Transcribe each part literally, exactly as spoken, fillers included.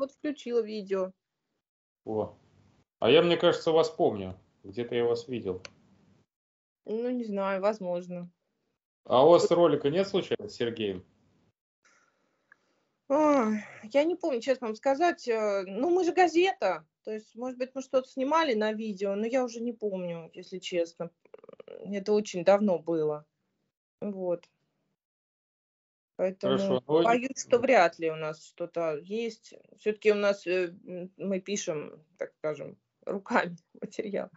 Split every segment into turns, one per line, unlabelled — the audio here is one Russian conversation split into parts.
вот включила видео.
О. А я, мне кажется, вас помню. Где-то я вас видел.
Ну, не знаю, возможно.
А у вас ролика нет случайно с Сергеем?
Ой, я не помню, честно вам сказать. э, Ну, мы же газета. То есть, может быть, мы что-то снимали на видео, но я уже не помню, если честно. Это очень давно было. Вот. Поэтому
Хорошо. Ну,
боюсь, что вряд ли у нас что-то есть. Все-таки у нас э, м, мы пишем, так скажем, руками материал.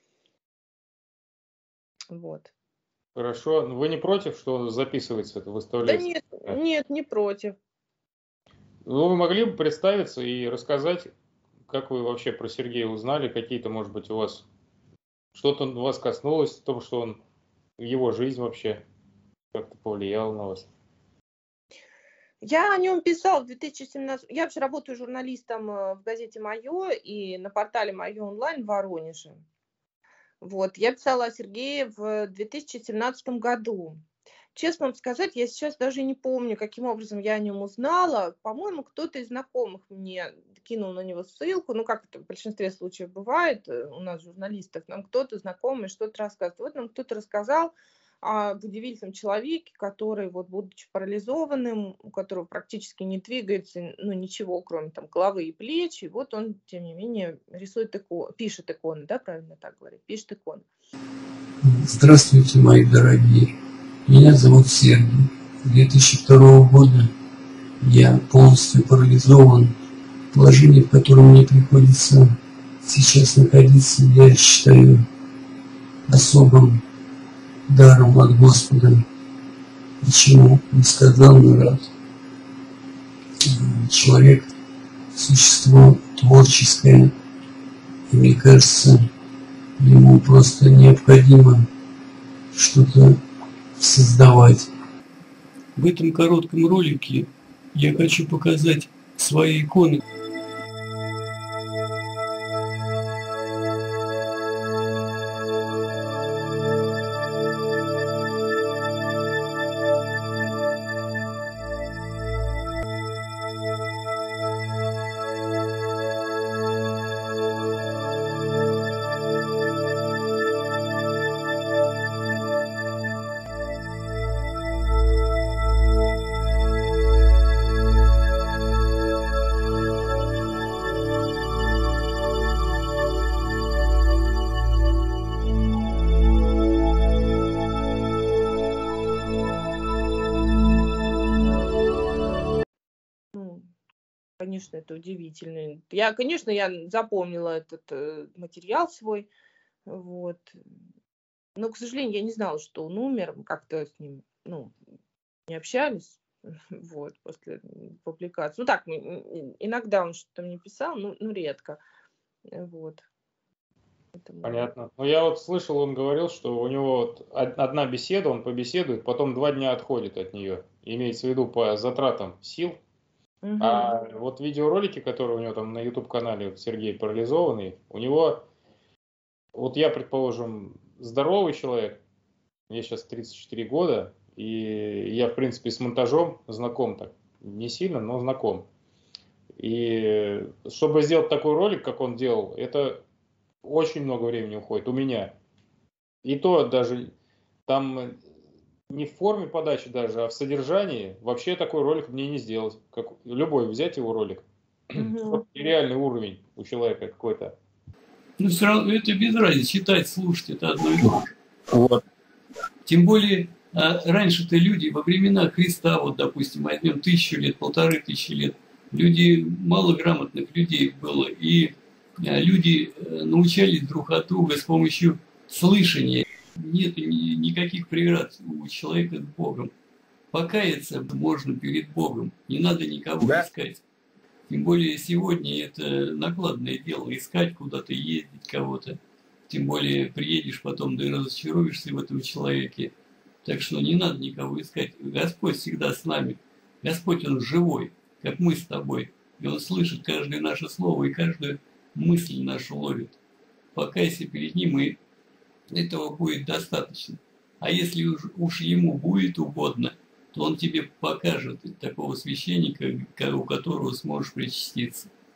Вот.
хорошо. Ну, вы не против, что записывается это,
Да
выставляется?
нет, нет, не против.
Ну, вы могли бы представиться и рассказать, как вы вообще про Сергея узнали, какие-то, может быть, у вас что-то вас коснулось, в том, что он, его жизнь вообще как-то повлияла на вас?
Я о нем писала в две тысячи семнадцатом. Я вообще работаю журналистом э, в газете «Мое» и на портале «Мое онлайн» в Воронеже. Вот. Я писала о Сергее в две тысячи семнадцатом году. Честно вам сказать, я сейчас даже не помню, каким образом я о нем узнала. По-моему, кто-то из знакомых мне кинул на него ссылку. Ну, как это в большинстве случаев бывает э, у нас, журналистов, нам кто-то знакомый что-то рассказывает. Вот нам кто-то рассказал об удивительном человеке, который, вот, будучи парализованным, у которого практически не двигается, ну, ничего, кроме там головы и плеч, и вот он, тем не менее, рисует иконы, пишет иконы, да, правильно так говорить, пишет иконы.
Здравствуйте, мои дорогие. Меня зовут Сергей. С две тысячи второго года я полностью парализован. Положение, в котором мне приходится сейчас находиться, я считаю особым даром от Господа. Почему? Несказанно рад. Человек – существо творческое. И мне кажется, ему просто необходимо что-то создавать. В этом коротком ролике я хочу показать свои иконы.
Конечно, это удивительно. Я, конечно, я запомнила этот э, материал свой, вот. Но, к сожалению, я не знала, что он умер. Мы как-то с ним, ну, не общались, вот, после публикации. Ну, так, иногда он что-то мне писал, ну, ну редко, вот. Поэтому...
Понятно. Ну, я вот слышал, он говорил, что у него вот одна беседа, он побеседует, потом два дня отходит от нее. Имеется в виду по затратам сил.
Угу.
А вот видеоролики, которые у него там на YouTube-канале, вот Сергей парализованный, у него, вот я, предположим, здоровый человек, мне сейчас тридцать четыре года, и я, в принципе, с монтажом знаком так, не сильно, но знаком. И чтобы сделать такой ролик, как он делал, это очень много времени уходит у меня. И то даже там... не в форме подачи даже, а в содержании, вообще такой ролик мне не сделать. Как любой взять его ролик.
Угу.
Нереальный уровень у человека какой-то.
Ну, все равно это без разницы. Читать, слушать, это одно и то же. Вот. Тем более, раньше-то люди, во времена Христа, вот, допустим, возьмем тысячу лет, полторы тысячи лет, люди, малограмотных людей было, и люди научались друг от друга с помощью слышания. Нет никаких преград у человека с Богом. Покаяться можно перед Богом. Не надо никого да. искать. Тем более сегодня это накладное дело. Искать куда-то, ездить кого-то. Тем более приедешь потом, да и разочаруешься в этом человеке. Так что не надо никого искать. Господь всегда с нами. Господь, Он живой, как мы с тобой. И Он слышит каждое наше слово и каждую мысль нашу ловит. Покайся перед Ним, и этого будет достаточно. А если уж, уж ему будет угодно, то он тебе покажет такого священника, у которого сможешь причаститься.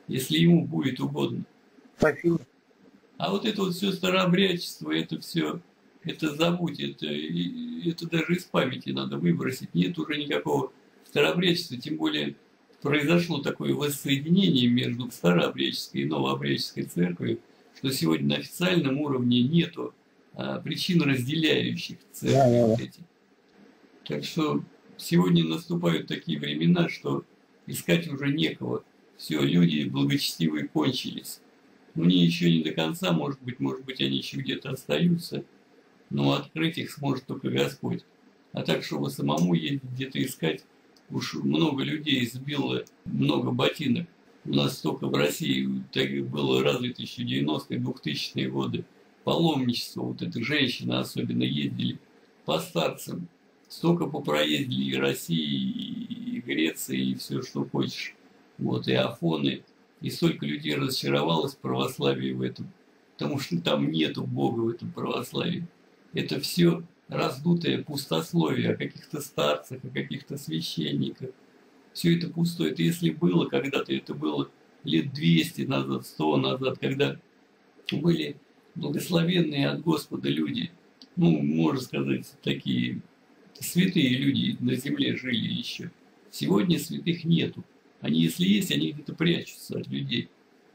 если ему будет угодно.
Спасибо.
А вот это вот все старообрядчество, это все, это забудь, это, это даже из памяти надо выбросить. Нет уже никакого старообрядчества, тем более произошло такое воссоединение между старообрядческой и новообрядческой церковью, что сегодня на официальном уровне нету а, причин, разделяющих церковь. Да, да, да. Эти. Так что сегодня наступают такие времена, что искать уже некого. Все, люди благочестивые кончились. Мне еще не до конца, может быть, может быть, они еще где-то остаются, но открыть их сможет только Господь. А так, чтобы самому ездить где-то искать, уж много людей сбило, много ботинок. У нас столько в России так было развито еще девяностые, двухтысячные годы. Паломничество, вот это женщины особенно ездили по старцам. Столько попроездили и России, и Греции, и все, что хочешь. Вот, и Афоны. И столько людей разочаровалось в православии в этом, потому что там нету Бога в этом православии. Это все раздутое пустословие о каких-то старцах, о каких-то священниках. Все это пустое. Это если было когда-то, это было лет двести назад, сто назад, когда были благословенные от Господа люди. Ну, можно сказать, такие святые люди на земле жили еще. Сегодня святых нету. Они, если есть, они где-то прячутся от людей.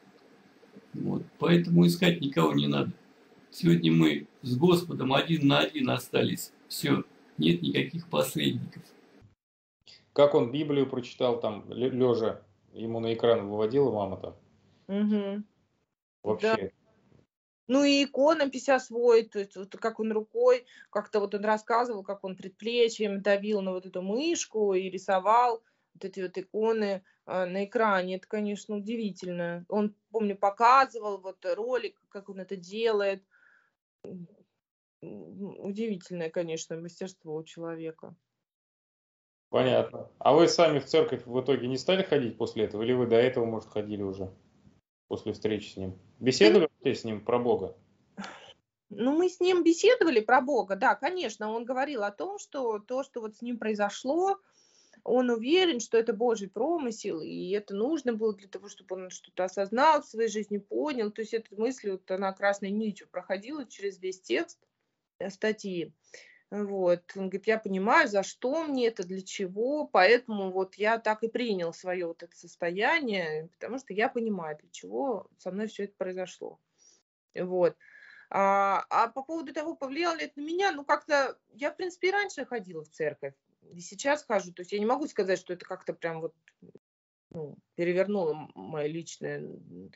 Вот. Поэтому искать никого не надо. Сегодня мы с Господом один на один остались. Все, нет никаких посредников.
Как он Библию прочитал там, лежа, ему на экран выводила мама там?
Угу.
Вообще.
Да. Ну и иконопись освоить, то есть вот как он рукой, как-то вот он рассказывал, как он предплечьем давил на вот эту мышку и рисовал вот эти вот иконы а, на экране. Это, конечно, удивительно. Он, помню, показывал вот ролик, как он это делает. Удивительное, конечно, мастерство у человека.
Понятно. А вы сами в церковь в итоге не стали ходить после этого? Или вы до этого, может, ходили уже после встречи с ним? Беседовали ты с ним про Бога?
Ну, мы с ним беседовали про Бога, да, конечно. Он говорил о том, что то, что вот с ним произошло, он уверен, что это Божий промысел, и это нужно было для того, чтобы он что-то осознал в своей жизни, понял. То есть эта мысль, вот она красной нитью проходила через весь текст статьи. Вот. Он говорит, я понимаю, за что мне это, для чего, поэтому вот я так и принял свое вот это состояние, потому что я понимаю, для чего со мной все это произошло. Вот. А, а по поводу того, повлияло ли это на меня, ну как-то, я в принципе и раньше ходила в церковь, и сейчас хожу, то есть я не могу сказать, что это как-то прям вот ну, перевернуло мое личное,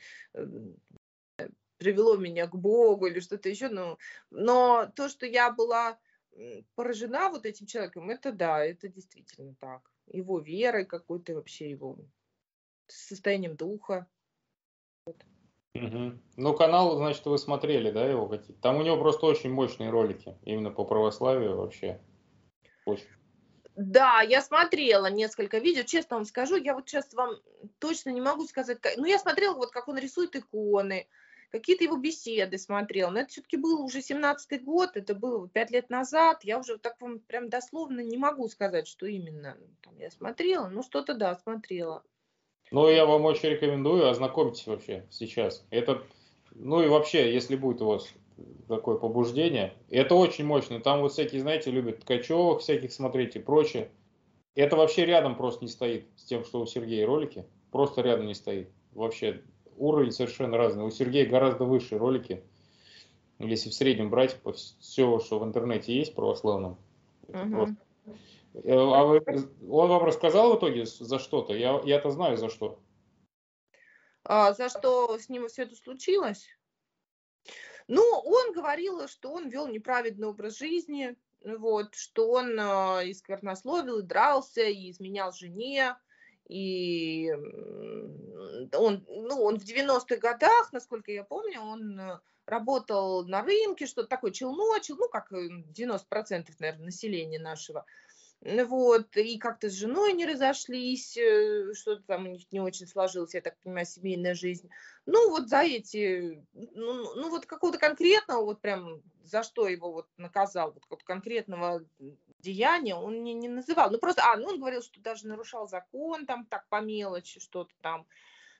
привело меня к Богу или что-то еще, но, но то, что я была поражена вот этим человеком, это да, это действительно так. Его верой какой-то, вообще его состоянием духа. Вот.
Угу. Ну, канал, значит, вы смотрели, да, его какие-то? Там у него просто очень мощные ролики, именно по православию вообще. Очень.
Да, я смотрела несколько видео, честно вам скажу, я вот сейчас вам точно не могу сказать, как... ну, я смотрела, вот как он рисует иконы, какие-то его беседы смотрела, но это все-таки был уже семнадцатый год, это было пять лет назад, я уже так вам прям дословно не могу сказать, что именно там я смотрела, ну, что-то, да, смотрела.
Ну, я вам очень рекомендую, ознакомьтесь вообще сейчас. Это, ну и вообще, если будет у вас такое побуждение, это очень мощно. Там вот всякие, знаете, любят Ткачевых всяких смотреть и прочее. Это вообще рядом просто не стоит с тем, что у Сергея ролики. Просто рядом не стоит. Вообще уровень совершенно разный. У Сергея гораздо выше ролики. Если в среднем брать все, что в интернете есть православном. Это
Угу.
просто... А вы, он вам рассказал в итоге за что-то? Я, я-то знаю за что.
А, за что с ним все это случилось? Ну, он говорил, что он вел неправедный образ жизни, вот, что он э, и сквернословил, и дрался, и изменял жене, и он, ну, он в девяностых годах, насколько я помню, он работал на рынке, что-то такое, челночил, ну, как девяносто процентов, наверное, населения нашего. Вот, и как-то с женой не разошлись, что-то там у них не очень сложилось, я так понимаю, семейная жизнь. Ну, вот за эти, ну, ну вот какого-то конкретного, вот прям за что его вот наказал, вот какого-то конкретного деяния он не, не называл. Ну, просто, а, ну, он говорил, что даже нарушал закон, там, так, по мелочи, что-то там.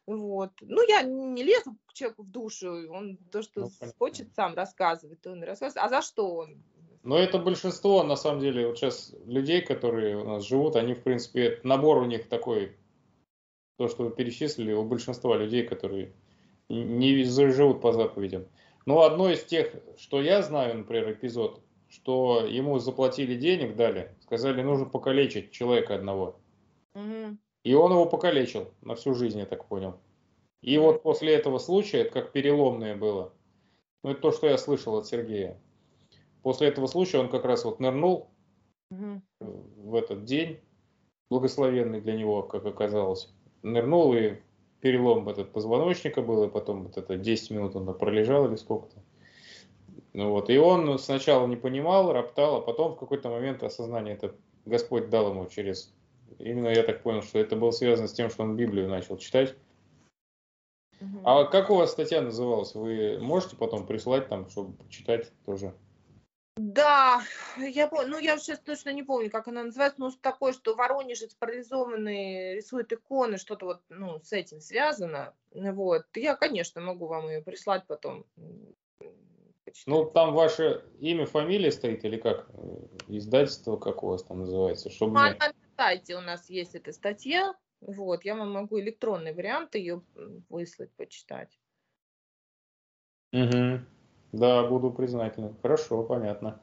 Вот. Ну, я не лезу к человеку в душу, он то, что
Ну, понятно.
хочет сам рассказывать, то он и рассказывает. А за что он?
Но это большинство, на самом деле, вот сейчас людей, которые у нас живут, они, в принципе, набор у них такой, то, что вы перечислили, у большинства людей, которые не живут по заповедям. Но одно из тех, что я знаю, например, эпизод, что ему заплатили денег, дали, сказали, нужно покалечить человека одного.
Угу.
И он его покалечил на всю жизнь, я так понял. И вот после этого случая, это как переломное было, ну это то, что я слышал от Сергея. После этого случая он как раз вот нырнул
Угу.
в этот день, благословенный для него, как оказалось. Нырнул, и перелом этот позвоночника был, и потом вот это десять минут он пролежал или сколько-то. Ну вот, и он сначала не понимал, роптал, а потом в какой-то момент осознание это Господь дал ему через... Именно я так понял, что это было связано с тем, что он Библию начал читать.
Угу.
А как у вас статья называлась? Вы можете потом прислать там, чтобы почитать тоже?
Да, я помню, ну я сейчас точно не помню, как она называется, но такое, что воронежец парализованный рисует иконы, что-то вот, ну, с этим связано. Вот, я, конечно, могу вам ее прислать потом. Почитать.
Ну, там ваше имя, фамилия стоит или как? Издательство как у вас там называется? Чтобы
Ну,
мне...
на сайте у нас есть эта статья, вот, я вам могу электронный вариант ее выслать, почитать.
Угу. Да, буду признателен. Хорошо, понятно.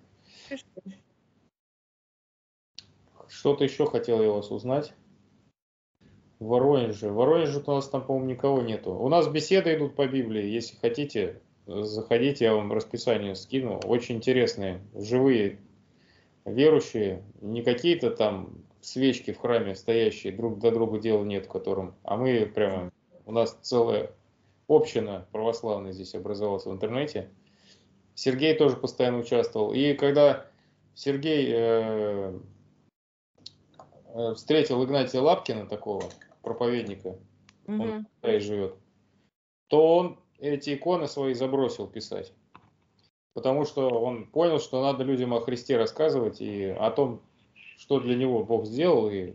Что-то еще хотел я вас узнать. В Воронеже. В Воронеже у нас там, по-моему, никого нету. У нас беседы идут по Библии. Если хотите, заходите, я вам расписание скину. Очень интересные, живые верующие. Не какие-то там свечки в храме стоящие, друг до друга дела нет в котором. А мы прямо... У нас целая община православная здесь образовалась в интернете. Сергей тоже постоянно участвовал. И когда Сергей э, встретил Игнатия Лапкина, такого проповедника,
Угу.
он в Китае живет, то он эти иконы свои забросил писать. Потому что он понял, что надо людям о Христе рассказывать и о том, что для него Бог сделал и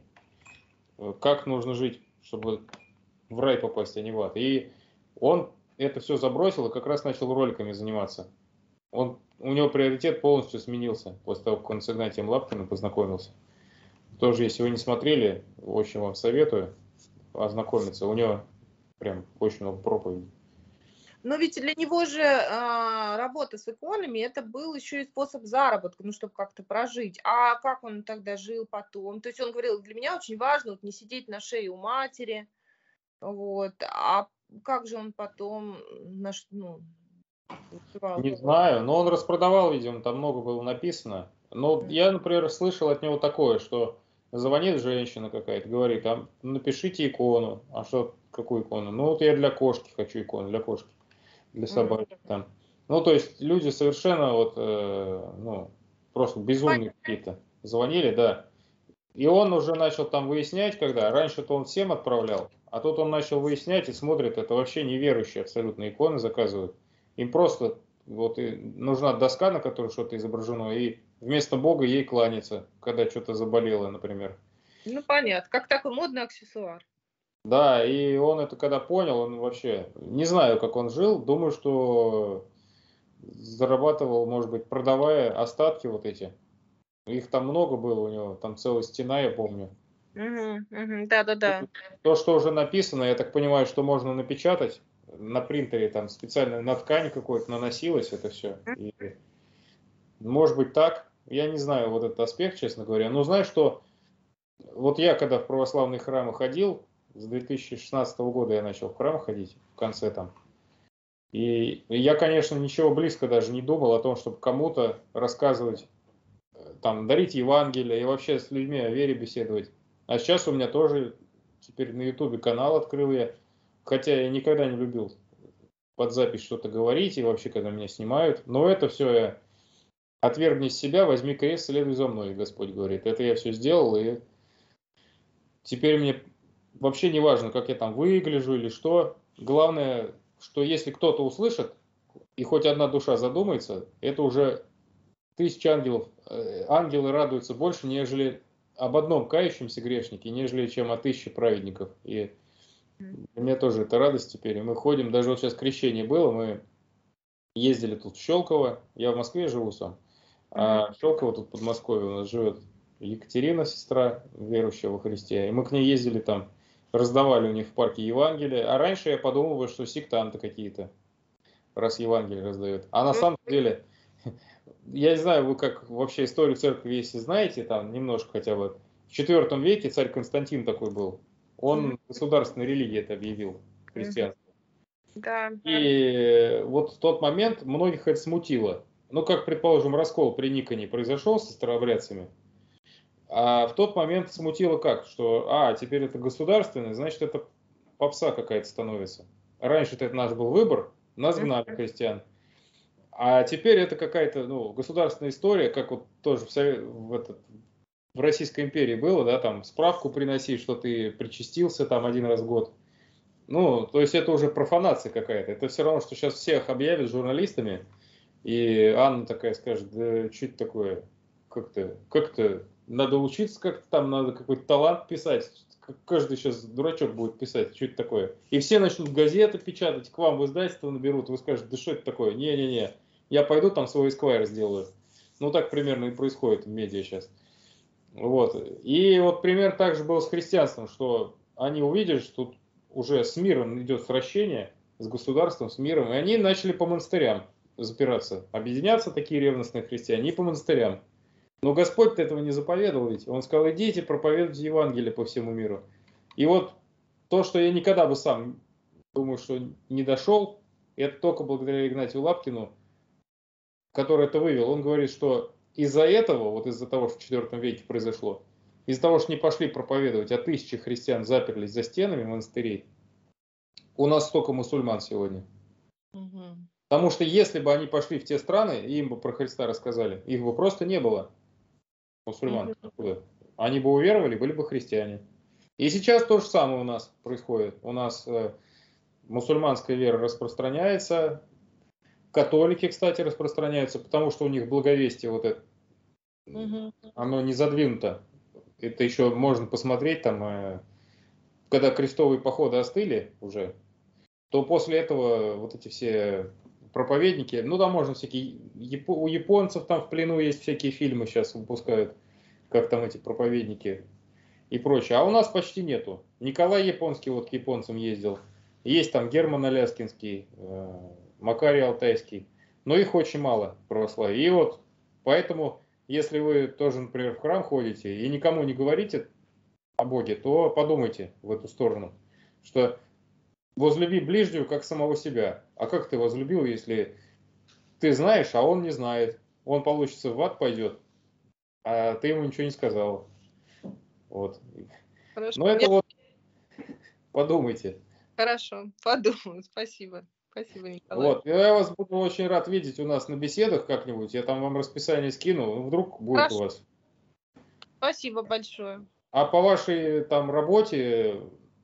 как нужно жить, чтобы в рай попасть, а не в ад. И он это все забросил и как раз начал роликами заниматься. Он, у него приоритет полностью сменился после того, как он с Игнатием Лапкиным познакомился. Тоже, если вы не смотрели, очень вам советую ознакомиться. У него прям очень много проповедей.
Но ведь для него же а, работа с иконами это был еще и способ заработка, ну, чтобы как-то прожить. А как он тогда жил потом? То есть он говорил, для меня очень важно вот, не сидеть на шее у матери. Вот. А как же он потом наш, ну, успевал?
Не знаю, но он распродавал, видимо, там много было написано. Но я, например, слышал от него такое, что звонит женщина какая-то, говорит, а напишите икону. А что, какую икону? Ну вот я для кошки хочу икону, для кошки, для собаки там. Ну то есть люди совершенно вот, э, ну, просто безумные какие-то. Звонили, да. И он уже начал там выяснять, когда раньше-то он всем отправлял, а тут он начал выяснять и смотрит, это вообще неверующие абсолютно иконы заказывают. Им просто вот и нужна доска, на которой что-то изображено, и вместо Бога ей кланяться, когда что-то заболело, например.
Ну, понятно, как такой модный аксессуар.
Да, и он это когда понял, он вообще, не знаю, как он жил, думаю, что зарабатывал, может быть, продавая остатки вот эти. Их там много было у него, там целая стена, я помню.
Угу, угу, да-да-да.
То, что уже написано, я так понимаю, что можно напечатать на принтере, там специально на ткань какой-то наносилось это все. И, может быть так, я не знаю вот этот аспект, честно говоря. Но знаю, что вот я когда в православные храмы ходил, с две тысячи шестнадцатого года я начал в храм ходить, в конце там. И я, конечно, ничего близко даже не думал о том, чтобы кому-то рассказывать, там, дарить Евангелие и вообще с людьми о вере беседовать. А сейчас у меня тоже теперь на Ютубе канал открыл я, хотя я никогда не любил под запись что-то говорить и вообще, когда меня снимают. Но это все я отвергни себя, возьми крест, следуй за мной, Господь говорит. Это я все сделал, и теперь мне вообще не важно, как я там выгляжу или что. Главное, что если кто-то услышит, и хоть одна душа задумается, это уже тысячи ангелов. Ангелы радуются больше, нежели об одном кающемся грешнике, нежели чем о тысяче праведников. И Для меня тоже это радость теперь. И мы ходим, даже вот сейчас крещение было, мы ездили тут в Щелково. Я в Москве живу сам. А в Щелково тут в Подмосковье у нас живет Екатерина, сестра верующая во Христе. И мы к ней ездили там, раздавали у них в парке Евангелие. А раньше я подумал, что сектанты какие-то, раз Евангелие раздают. А на самом деле, я не знаю, вы как вообще историю церкви, если знаете, там немножко хотя бы. В четвёртом веке царь Константин такой был. Он государственной религией это объявил, христианство.
Да.
И вот в тот момент многих это смутило. Ну, как, предположим, раскол при Никоне произошел со старообрядцами. А в тот момент смутило как? Что, а, теперь это государственное, значит, это попса какая-то становится. Раньше это наш был выбор, нас гнали христиан. А теперь это какая-то, ну, государственная история, как вот тоже в, Совет, в, этот, в Российской империи было, да, там справку приносить, что ты причастился там один раз в год. Ну, то есть это уже профанация какая-то. Это все равно, что сейчас всех объявят журналистами, и Анна такая скажет, да что это такое, как-то, как-то надо учиться, как-то там надо какой-то талант писать. Каждый сейчас дурачок будет писать, что это такое. И все начнут газеты печатать, к вам в издательство наберут, вы скажете, да что это такое? Не-не-не, я пойду там свой эсквайр сделаю. Ну, так примерно и происходит в медиа сейчас. Вот. И вот пример также был с христианством, что они увидели, что уже с миром идет сращение, с государством, с миром, и они начали по монастырям запираться, объединяться такие ревностные христиане и по монастырям. Но Господь-то этого не заповедовал ведь. Он сказал, идите, проповедуйте Евангелие по всему миру. И вот то, что я никогда бы сам, думаю, что не дошел, это только благодаря Игнатию Лапкину, который это вывел. Он говорит, что из-за этого, вот из-за того, что в четвёртом веке произошло, из-за того, что не пошли проповедовать, а тысячи христиан заперлись за стенами монастырей, у нас столько мусульман сегодня. Угу. Потому что если бы они пошли в те страны, и им бы про Христа рассказали, их бы просто не было, мусульман. Угу. Они бы уверовали, были бы христиане. И сейчас то же самое у нас происходит. У нас э, мусульманская вера распространяется, католики, кстати, распространяются, потому что у них благовестие вот это, угу. Оно не задвинуто. Это еще можно посмотреть, там, э, когда крестовые походы остыли уже, то после этого вот эти все проповедники, ну там можно всякие, у японцев там в плену есть всякие фильмы сейчас выпускают, как там эти проповедники и прочее. А у нас почти нету. Николай Японский вот к японцам ездил. Есть там Герман Аляскинский, э, Макарий Алтайский, но их очень мало православия. И вот поэтому... Если вы тоже, например, в храм ходите и никому не говорите о Боге, то подумайте в эту сторону, что возлюби ближнего как самого себя. А как ты возлюбил, если ты знаешь, а он не знает? Он, получится, в ад пойдет, а ты ему ничего не сказал. Вот.
Хорошо.
Но это Я... вот подумайте.
Хорошо, подумаю, спасибо. Спасибо, Николай.
Вот. Я вас буду очень рад видеть у нас на беседах как-нибудь. Я там вам расписание скину. Вдруг будет Хорошо. У вас.
Спасибо большое.
А по вашей там работе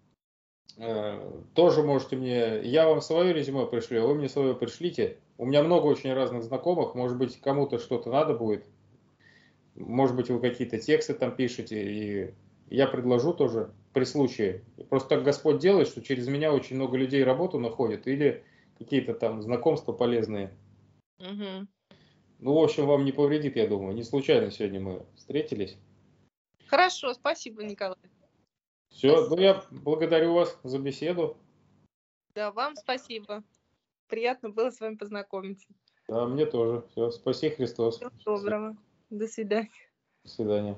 э, тоже можете мне... Я вам свое резюме пришлю, а вы мне свое пришлите. У меня много очень разных знакомых. Может быть, кому-то что-то надо будет. Может быть, вы какие-то тексты там пишете. И я предложу тоже при случае. Просто так Господь делает, что через меня очень много людей работу находят. Или... какие-то там знакомства полезные. Угу. Ну, в общем, вам не повредит, я думаю. Не случайно сегодня мы встретились.
Хорошо, спасибо, Николай.
Все, спасибо. Ну я благодарю вас за беседу.
Да, вам спасибо. Приятно было с вами познакомиться.
Да, мне тоже. Все, спаси Христос.
Всего доброго. До свидания.
До свидания.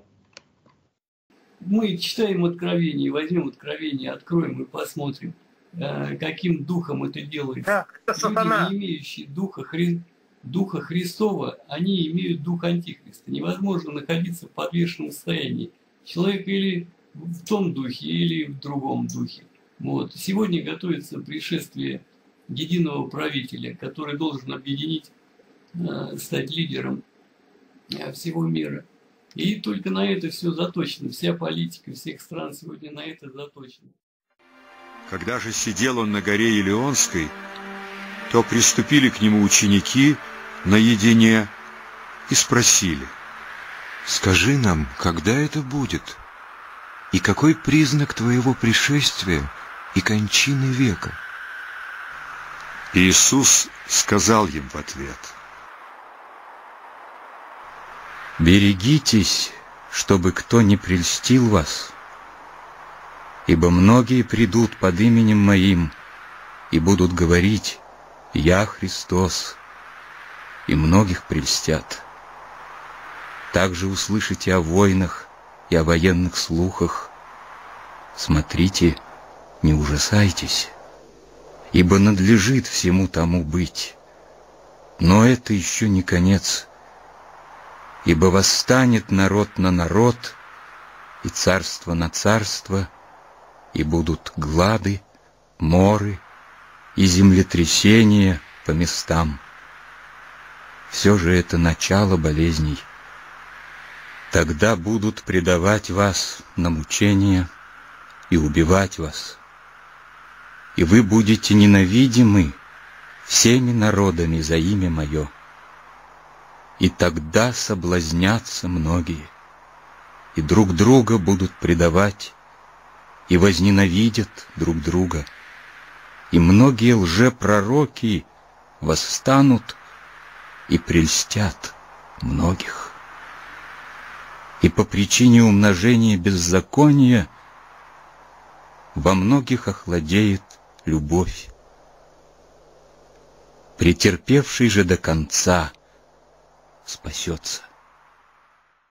Мы читаем Откровение, возьмем Откровение, откроем и посмотрим, каким духом это делается. Люди, не имеющие духа, Хри... духа Христова, они имеют дух Антихриста. Невозможно находиться в подвешенном состоянии. Человек или в том духе, или в другом духе. Вот. Сегодня готовится пришествие единого правителя, который должен объединить, стать лидером всего мира. И только на это все заточено. Вся политика всех стран сегодня на это заточена.
Когда же сидел он на горе Елеонской, то приступили к нему ученики наедине и спросили: «Скажи нам, когда это будет, и какой признак твоего пришествия и кончины века. Иисус сказал им в ответ: «Берегитесь, чтобы кто не прельстил вас, ибо многие придут под именем Моим и будут говорить: Я Христос, и многих прельстят. Также услышите о войнах и о военных слухах. Смотрите, не ужасайтесь, ибо надлежит всему тому быть. Но это еще не конец, ибо восстанет народ на народ, и царство на царство, и будут глады, моры и землетрясения по местам. Все же это начало болезней. Тогда будут предавать вас на мучения и убивать вас, и вы будете ненавидимы всеми народами за имя Мое. И тогда соблазнятся многие, и друг друга будут предавать, и возненавидят друг друга. И многие лжепророки восстанут и прельстят многих. И по причине умножения беззакония во многих охладеет любовь. Претерпевший же до конца спасется.